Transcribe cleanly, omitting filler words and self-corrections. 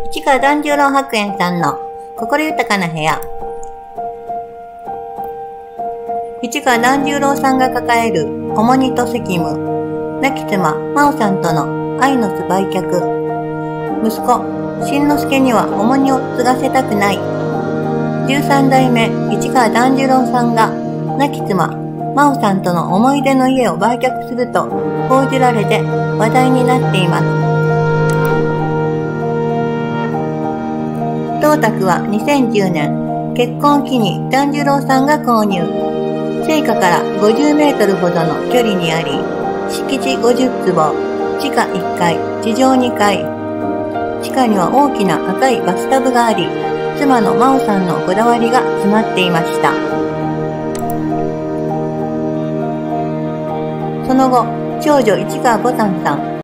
市川團十郎白猿さんの心豊かな部屋。市川團十郎さんが抱える重荷と責務、亡き妻真央さんとの愛の巣売却、息子新之助には重荷を継がせたくない。13代目市川團十郎さんが亡き妻真央さんとの思い出の家を売却すると報じられて話題になっています。当宅は2010年、結婚を機に團十郎さんが購入。生家から50メートルほどの距離にあり、敷地50坪、地下1階、地上2階。地下には大きな赤いバスタブがあり、妻の真央さんのこだわりが詰まっていました。その後、長女市川ぼたんさん、